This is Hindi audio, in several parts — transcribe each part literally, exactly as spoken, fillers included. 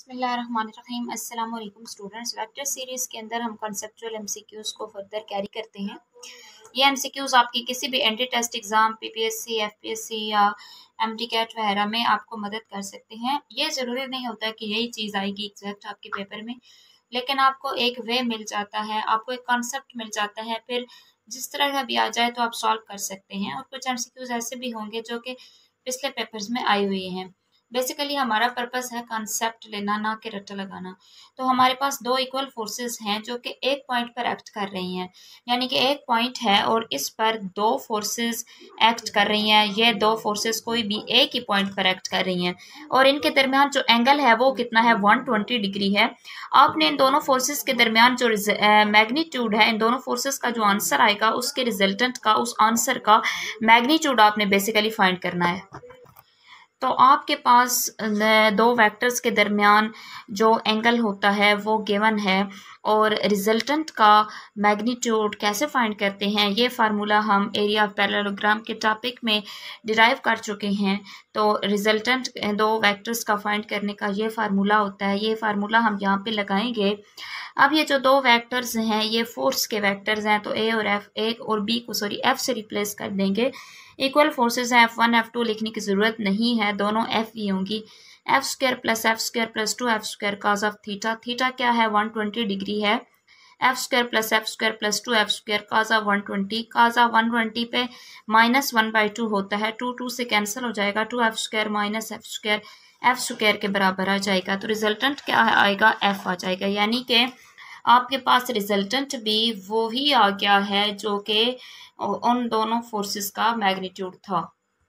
बिस्मिल्लाहिर्रहमानिर्रहीम। अस्सलाम वालेकुम स्टूडेंट्स। वेक्टर सीरीज़ के अंदर हम कॉन्सेप्चुअल एमसीक्यूज़ को फर्दर कैरी करते हैं। ये एमसीक्यूज़ आपकी किसी भी entry test exam, PPSC, FPSC या एमटीकैट वगैरह में आपको मदद कर सकते हैं। ये ज़रूरी नहीं होता कि यही चीज़ आएगी एग्जैक्ट आपके पेपर में, लेकिन आपको एक वे मिल जाता है, आपको एक कॉन्सेप्ट मिल जाता है, फिर जिस तरह का भी आ जाए तो आप सॉल्व कर सकते हैं। और कुछ एमसीक्यूज़ ऐसे भी होंगे जो कि पिछले पेपर्स में आए हुए हैं। बेसिकली हमारा पर्पस है कॉन्सेप्ट लेना, ना कि रट्टा लगाना। तो हमारे पास दो इक्वल फोर्सेस हैं जो कि एक पॉइंट पर एक्ट कर रही हैं, यानी कि एक पॉइंट है और इस पर दो फोर्सेस एक्ट कर रही हैं। ये दो फोर्सेस कोई भी एक ही पॉइंट पर एक्ट कर रही हैं और इनके दरमियान जो एंगल है वो कितना है, वन ट्वेंटी डिग्री है। आपने इन दोनों फोर्सेस के दरमियान जो मैग्नीट्यूड है, इन दोनों फोर्सेस का जो आंसर आएगा उसके रिजल्टेंट का, उस आंसर का मैग्नीट्यूड आपने बेसिकली फाइंड करना है। तो आपके पास दो वेक्टर्स के दरमियान जो एंगल होता है वो गिवन है और रिजल्टेंट का मैग्नीट्यूड कैसे फाइंड करते हैं, ये फार्मूला हम एरिया ऑफ पैरेललोग्राम के टॉपिक में डिराइव कर चुके हैं। तो रिजल्टेंट दो वेक्टर्स का फाइंड करने का ये फार्मूला होता है। ये फार्मूला हम यहाँ पे लगाएंगे। अब ये जो दो वेक्टर्स हैं ये फोर्स के वेक्टर्स हैं, तो ए और एफ, एक और बी को सॉरी एफ से रिप्लेस कर देंगे। इक्वल फोर्सेस हैं, एफ वन एफ टू लिखने की ज़रूरत नहीं है, दोनों एफ ही होंगी। F square plus F square plus two F square cos of theta, theta क्या है, वन ट्वेंटी डिग्री है। F square plus F square plus two F square cos of one twenty, cos of one twenty पे माइनस वन बाई टू होता है, टू टू से कैंसिल हो जाएगा, to F square minus F square F square के बराबर आ जाएगा। तो रिजल्टेंट क्या आएगा, एफ आ जाएगा, यानी कि आपके पास रिजल्टेंट भी वो ही आ गया है जो कि उन दोनों फोर्सेस का मैग्नीट्यूड था।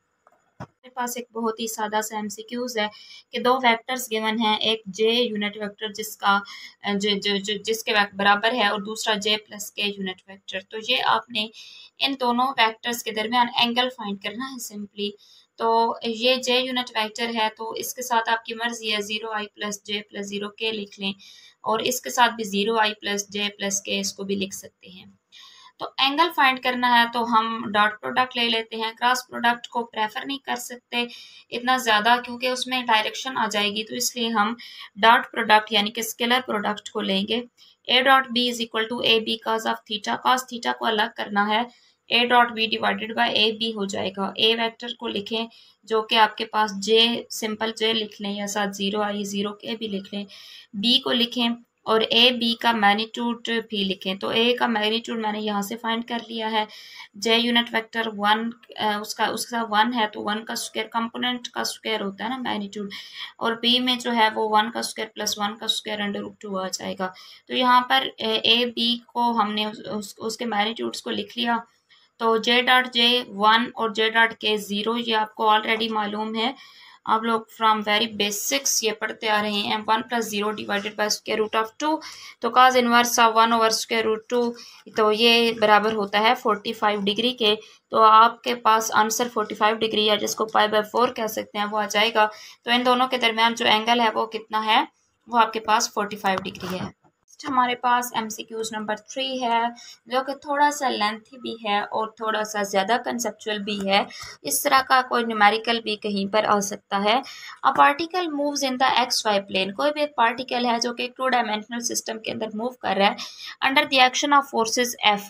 मेरे पास एक बहुत ही सादा सा एमसीक्यूज है कि दो वेक्टर्स गिवन हैं, एक जे यूनिट वेक्टर जिसका जो, जो, जो जिसके बराबर है और दूसरा J plus K unit vector. तो ये आपने इन दोनों वेक्टर्स के दरमियान एंगल फाइंड करना है सिंपली। तो ये जे यूनिट वेक्टर है तो इसके साथ आपकी मर्जी है zero I plus J plus zero K लिख लें, और इसके साथ भी zero I plus J plus K इसको भी लिख सकते हैं। तो एंगल फाइंड करना है तो हम डॉट प्रोडक्ट ले लेते हैं। क्रॉस प्रोडक्ट को प्रेफर नहीं कर सकते इतना ज़्यादा क्योंकि उसमें डायरेक्शन आ जाएगी, तो इसलिए हम डॉट प्रोडक्ट यानी कि स्केलर प्रोडक्ट को लेंगे। A dot B is equal to A B cos of theta, cos theta को अलग करना है, A dot B divided by A B हो जाएगा। ए वेक्टर को लिखें जो कि आपके पास जे, सिंपल जे लिख लें या साथ जीरो आई जीरो के भी लिख लें। बी को लिखें और ए बी का मैग्नीट्यूड भी लिखें। तो ए का मैग्नीट्यूड मैंने यहाँ से फाइंड कर लिया है। जे यूनिट वेक्टर वन, उसका उसका वन है तो वन का स्क्वायर, कंपोनेंट का स्क्वायर होता है ना मैग्नीट्यूड, और बी में जो है वो वन का स्क्वायर प्लस वन का स्क्वायर अंडर रूट टू आ जाएगा। तो यहाँ पर ए बी को हमने उस, उस, उसके मैग्नीट्यूड्स को लिख लिया। तो जे डॉट जे वन और जे डॉट के ज़ीरो, ये आपको ऑलरेडी मालूम है, आप लोग फ्रॉम वेरी बेसिक्स ये पढ़ते आ रहे हैं। One plus zero divided by square root of two, तो cos inverse of one over square root two, तो ये बराबर होता है फोर्टी फाइव डिग्री के। तो आपके पास आंसर फोर्टी फाइव डिग्री है, जिसको पाई बाय फोर कह सकते हैं, वो आ जाएगा। तो इन दोनों के दरमियान जो एंगल है वो कितना है, वो आपके पास फोर्टी फाइव डिग्री है। हमारे पास एमसीक्यूज नंबर थ्री है जो कि थोड़ा सा लेंथी भी है और थोड़ा सा ज़्यादा कंसेप्चुअल भी है। इस तरह का कोई न्यूमेरिकल भी कहीं पर आ सकता है। A particle moves in the X Y plane, कोई भी एक पार्टिकल है जो कि एक टू डायमेंशनल सिस्टम के अंदर मूव कर रहा है under the action of forces F,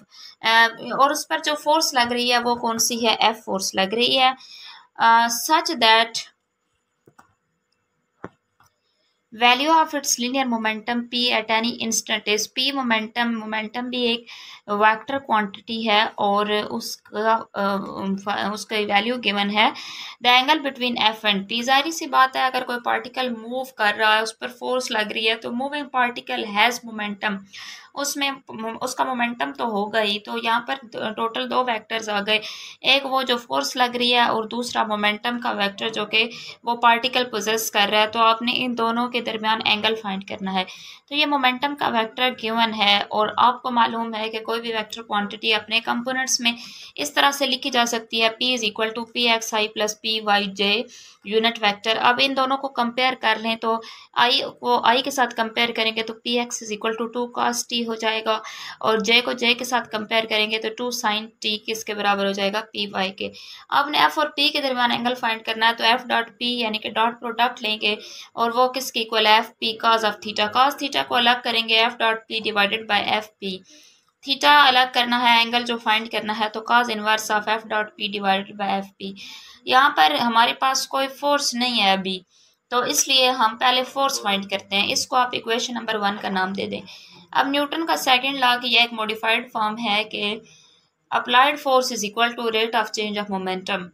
और उस पर जो फोर्स लग रही है वो कौन सी है, एफ फोर्स लग रही है। Such that value of its linear momentum p at any instant is, p momentum, momentum भी एक वेक्टर क्वांटिटी है और उसका uh, उसका वैल्यू गिवन है। The angle between f and p, जाहिर सी बात है अगर कोई पार्टिकल मूव कर रहा है, उस पर फोर्स लग रही है, तो मूविंग पार्टिकल हैज़ मोमेंटम, उसमें उसका मोमेंटम तो होगा ही। तो यहाँ पर टोटल दो वेक्टर्स आ गए, एक वो जो फोर्स लग रही है और दूसरा मोमेंटम का वेक्टर जो कि वो पार्टिकल पोजेस कर रहा है। तो आपने इन दोनों के दरमियान एंगल फाइंड करना है। तो ये मोमेंटम का वेक्टर गिवन है और आपको मालूम है कि कोई भी वेक्टर क्वांटिटी अपने कंपोनेंट्स में इस तरह से लिखी जा सकती है, p is equal to P X I plus P Y J, unit vector. अब इन दोनों को कंपेयर कर लें तो आई को आई के साथ कंपेयर करेंगे तो P X is equal to two cos T हो जाएगा, और जे को जे के साथ कंपेयर करेंगे तो टू साइन टी किसके बराबर हो जाएगा, पी वाई के। आपने एफ और पी के दरमियान एंगल फाइंड करना है तो एफ डॉट पी यानी कि डॉट प्रोडक्ट लेंगे और वो किसके इक्वल है, F P cos of theta. Cos theta को अलग करेंगे F dot P divided by F P. Theta अलग करना है, एंगल जो फाइंड करना है तो cos inverse of F dot P divided by F P. यहाँ पर हमारे पास कोई फोर्स नहीं है अभी, तो इसलिए हम पहले फोर्स फाइंड करते हैं। इसको आप इक्वेशन नंबर वन का नाम दे दें। अब न्यूटन का सेकंड लॉ की यह एक मॉडिफाइड फॉर्म है कि applied force is equal to rate of change of momentum.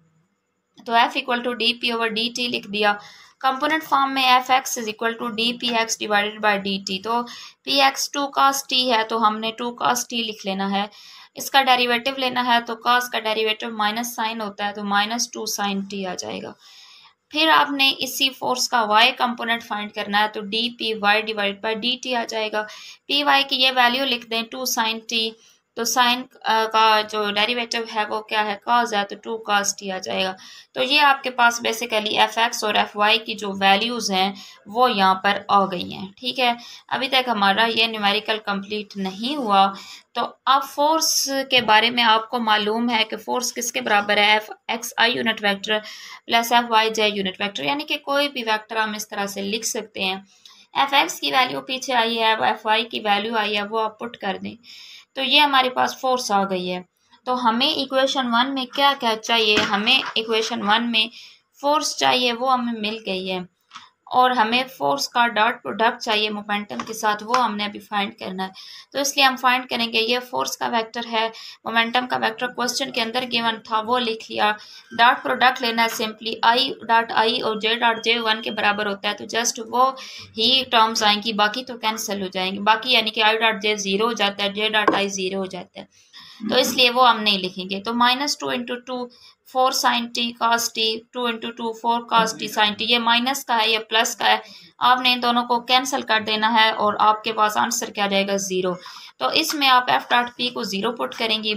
तो F equal to D P over D T लिख दिया। कंपोनेंट फॉर्म में F X is equal to D P X divided by D T. तो P X two cos T है तो हमने टू कॉस टी लिख लेना है। इसका डेरिवेटिव लेना है तो कॉस का डेरिवेटिव माइनस साइन होता है तो माइनस टू साइन टी आ जाएगा। फिर आपने इसी फोर्स का वाई कंपोनेंट फाइंड करना है तो D P Y divide by D T आ जाएगा। पी वाई की ये वैल्यू लिख दें टू साइन टी, तो साइन का जो डेरिवेटिव है वो क्या है, कॉस है, तो टू कॉस टी आ जाएगा। तो ये आपके पास बेसिकली एफ एक्स और एफ वाई की जो वैल्यूज़ हैं वो यहाँ पर आ गई हैं। ठीक है, अभी तक हमारा ये न्यूमेरिकल कंप्लीट नहीं हुआ। तो अब फोर्स के बारे में आपको मालूम है कि फोर्स किसके बराबर है, F X I unit vector plus F Y J unit vector, यानी कि कोई भी वेक्टर हम इस तरह से लिख सकते हैं। एफ एक्स की वैल्यू पीछे आई है, एफ वाई की वैल्यू आई है, वो आप पुट कर दें तो ये हमारे पास फोर्स आ गई है। तो हमें इक्वेशन वन में क्या क्या चाहिए, हमें इक्वेशन वन में फोर्स चाहिए, वो हमें मिल गई है, और हमें फोर्स का डॉट प्रोडक्ट चाहिए मोमेंटम के साथ, वो हमने अभी फाइंड करना है। तो इसलिए हम फाइंड करेंगे, ये फोर्स का वेक्टर है, मोमेंटम का वेक्टर क्वेश्चन के अंदर गिवन था वो लिख लिया। डॉट प्रोडक्ट लेना है सिंपली, आई डॉट आई और जे डॉट जे वन के बराबर होता है तो जस्ट वो ही टर्म्स आएंगी, बाकी तो कैंसिल हो जाएंगे। बाकी यानी कि आई डॉट जे जीरो हो जाता है, जे डॉट आई जीरो हो जाता है, तो इसलिए वो हम नहीं लिखेंगे। तो minus two into two four sine T cos T, two into two four cos T sine T, ये माइनस का है ये प्लस का है, आपने इन दोनों को कैंसिल कर देना है और आपके पास आंसर क्या जाएगा, जीरो। तो इसमें आप एफ डॉट पी को जीरो पुट करेंगी।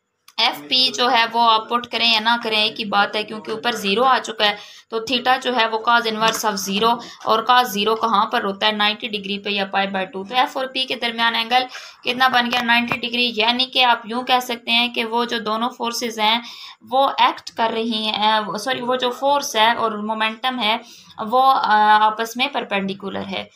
एफ पी जो है वो आप पुट करें या ना करें एक ही बात है, क्योंकि ऊपर जीरो आ चुका है तो थीटा जो है वो काज इनवर्स ऑफ जीरो, और काज जीरो कहाँ पर होता है, नाइन्टी डिग्री पे या पाई बाय टू। तो एफ और पी के दरमियान एंगल कितना बन गया, नाइन्टी डिग्री। यानी कि आप यूं कह सकते हैं कि वो जो दोनों फोर्सेस हैं वो एक्ट कर रही हैं, सॉरी वो जो फोर्स है और मोमेंटम है वो आपस में परपेंडिकुलर है।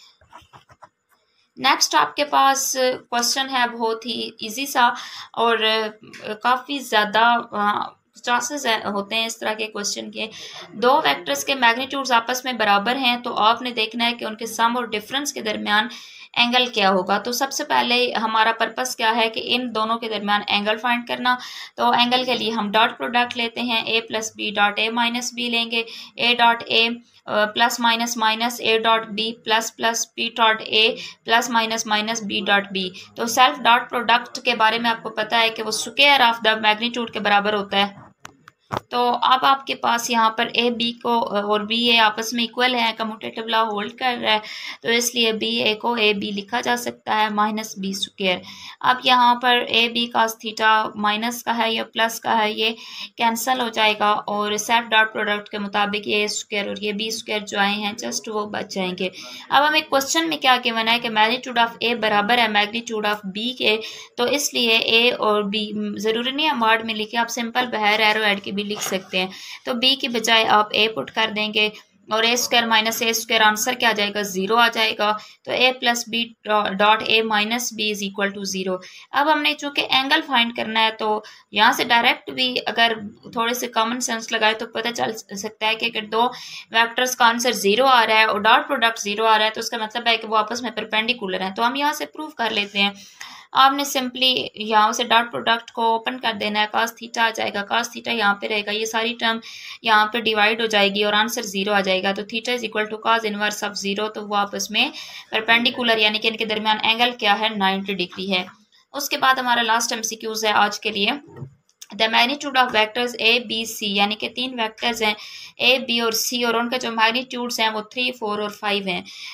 नेक्स्ट आपके पास क्वेश्चन है बहुत ही इजी सा, और काफ़ी ज़्यादा चांसेस होते हैं इस तरह के क्वेश्चन के। दो वेक्टर्स के मैग्नीट्यूड्स आपस में बराबर हैं तो आपने देखना है कि उनके सम और डिफरेंस के दरमियान एंगल क्या होगा। तो सबसे पहले हमारा पर्पस क्या है कि इन दोनों के दरमियान एंगल फाइंड करना। तो एंगल के लिए हम डॉट प्रोडक्ट लेते हैं, A plus B dot A minus B लेंगे, A dot A plus minus minus A dot B plus plus B dot A plus minus minus B dot B. तो सेल्फ डॉट प्रोडक्ट के बारे में आपको पता है कि वो स्क्वायर ऑफ द मैग्नीट्यूड के बराबर होता है। तो अब आपके पास यहाँ पर ए बी को और बी ए आपस में इक्वल है, कम्यूटेटिव लॉ होल्ड कर रहा है, तो इसलिए बी ए को ए बी लिखा जा सकता है माइनस बी स्क्वायर। अब यहाँ पर A B cos theta minus का है या प्लस का है, ये कैंसिल हो जाएगा और सेल्फ डॉट प्रोडक्ट के मुताबिक ये स्क्वायर और ये बी स्क्वायर जो आए हैं जस्ट वो बच जाएंगे। अब हमें क्वेश्चन में क्या गिवन है कि मैग्नीट्यूड ऑफ ए बराबर है मैग्नीट्यूड ऑफ बी के, तो इसलिए ए और बी ज़रूरी नहीं है वर्ड में लिखे, आप सिंपल बहर एरो ऐड के भी लिख सकते हैं। तो बी की बजाय आप ए पुट कर देंगे और A square minus A square answer क्या आ जाएगा, जीरो आ जाएगा। तो A plus B dot A minus B is equal to zero. अब हमने चूंकि एंगल फाइंड करना है तो यहाँ से डायरेक्ट भी अगर थोड़े से कॉमन सेंस लगाए तो पता चल सकता है कि अगर दो वेक्टर्स का आंसर जीरो आ रहा है और डॉट प्रोडक्ट जीरो आ रहा है तो उसका मतलब है कि वो आपस में परपेंडिकुलर है। तो हम यहाँ से प्रूव कर लेते हैं। आपने सिंपली यहाँ से डॉट प्रोडक्ट को ओपन कर देना है, कास थीटा आ जाएगा, कास थीटा यहाँ पे रहेगा, ये सारी टर्म यहाँ पे डिवाइड हो जाएगी और आंसर जीरो आ जाएगा। तो theta is equal to cos inverse of zero, तो वो आपस में परपेंडिकुलर यानी कि इनके दरमियान एंगल क्या है, नाइन्टी डिग्री है। उसके बाद हमारा लास्ट एमसीक्यूज है आज के लिए। The magnitude of vectors A B C, यानी कि तीन वेक्टर्स हैं ए बी और सी और उनके जो मैग्नीट्यूड्स हैं वो थ्री फोर और फाइव हैं।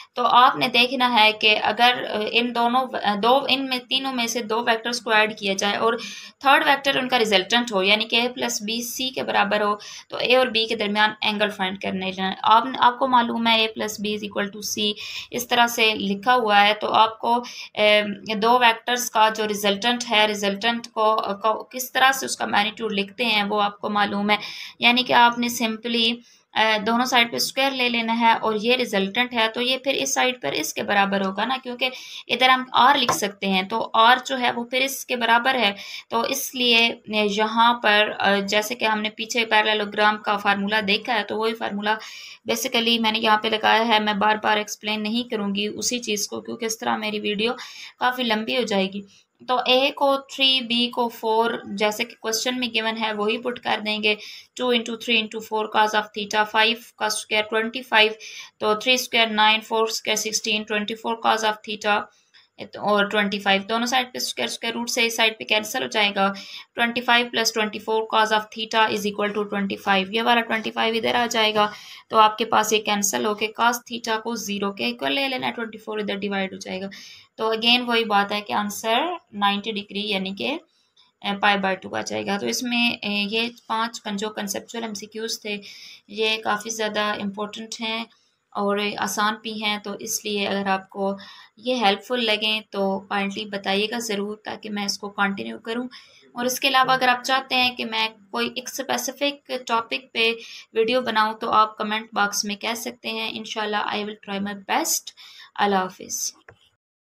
तो आपने देखना है कि अगर इन दोनों दो इनमें तीनों में से दो वेक्टर्स को ऐड किया जाए और थर्ड वेक्टर उनका रिजल्टेंट हो, यानी कि ए प्लस बी सी के बराबर हो, तो ए और बी के दरमियान एंगल फाइंड करने जाए। आप आपको मालूम है A plus B is equal to C इस तरह से लिखा हुआ है, तो आपको ए, दो वेक्टर्स का जो रिजल्टेंट है, रिजल्टेंट को, को किस तरह से उसका मैग्नीट्यूड लिखते हैं वो आपको मालूम है। यानी कि आपने सिंपली दोनों साइड पे स्क्वायर ले लेना है और ये रिजल्टेंट है, तो ये फिर इस साइड पर इसके बराबर होगा ना, क्योंकि इधर हम आर लिख सकते हैं, तो आर जो है वो फिर इसके बराबर है। तो इसलिए यहाँ पर जैसे कि हमने पीछे पैरेललोग्राम का फार्मूला देखा है, तो वही फार्मूला बेसिकली मैंने यहाँ पे लगाया है। मैं बार बार एक्सप्लेन नहीं करूँगी उसी चीज़ को, क्योंकि इस तरह मेरी वीडियो काफ़ी लंबी हो जाएगी। तो ए को थ्री, बी को फोर, जैसे कि क्वेश्चन में गिवन है वही पुट कर देंगे। Two into three into four cos of theta, five का स्क्वायर ट्वेंटी फाइव, तो three square nine, four square sixteen, twenty four cos of theta और ट्वेंटी फाइव, दोनों साइड पे स्क्वायर स्क्वायर रूट से इस साइड पे कैंसिल हो जाएगा। Twenty five plus twenty four cos of theta is equal to twenty five, ये वाला ट्वेंटी फाइव इधर आ जाएगा, तो आपके पास ये कैंसिल होके काज थीटा को जीरो के इक्वल ले लेना, ट्वेंटी फोर इधर डिवाइड हो जाएगा। तो अगेन वही बात है कि आंसर नाइन्टी डिग्री यानी कि पाई बाय टू आ जाएगा। तो इसमें ये पांच जो कंसेप्चुअल एमसीक्यूज थे ये काफ़ी ज़्यादा इम्पोर्टेंट हैं और आसान भी हैं, तो इसलिए अगर आपको ये हेल्पफुल लगें तो काइंडली बताइएगा ज़रूर, ताकि मैं इसको कंटिन्यू करूं। और इसके अलावा अगर आप चाहते हैं कि मैं कोई एक स्पेसिफिक टॉपिक पे वीडियो बनाऊं, तो आप कमेंट बॉक्स में कह सकते हैं। इंशाल्लाह I will try my best. अल्लाह हाफिज़।